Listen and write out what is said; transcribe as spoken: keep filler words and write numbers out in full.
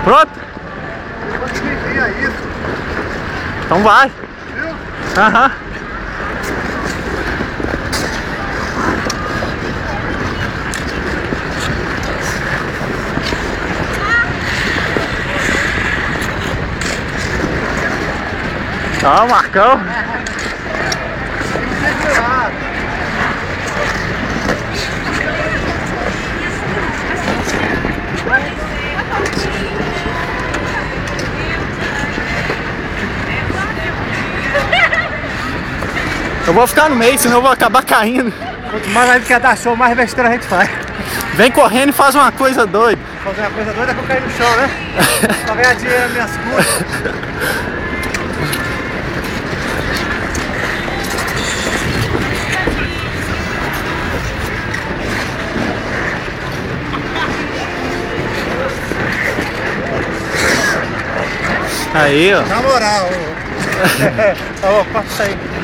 Pronto? Então vai. Aham. Ó, Marcão. Eu vou ficar no meio, senão eu vou acabar caindo. Quanto mais a gente quer dar show, mais besteira a gente faz. Vem correndo e faz uma coisa doida. Fazer uma coisa doida é que eu cair no chão, né? Pra ganhar dinheiro nas minhas costas. Aí, ó. Na moral, ô. Ô, corta isso aí.